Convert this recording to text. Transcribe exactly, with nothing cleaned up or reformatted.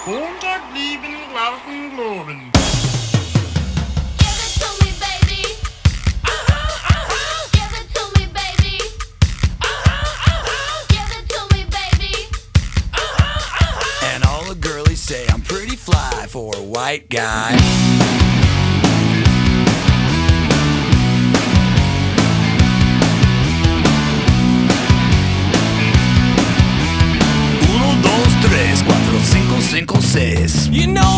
Unterblieben lauten Globen. Give it to me, baby. Uh-huh, uh-huh. Give it to me, baby. Uh-huh, uh-huh. Give it to me, baby. Uh-huh, uh-huh. And all the girlies say I'm pretty fly for a white guy. Uno, dos, tres, cuatro, cinco, cinco, seis. You know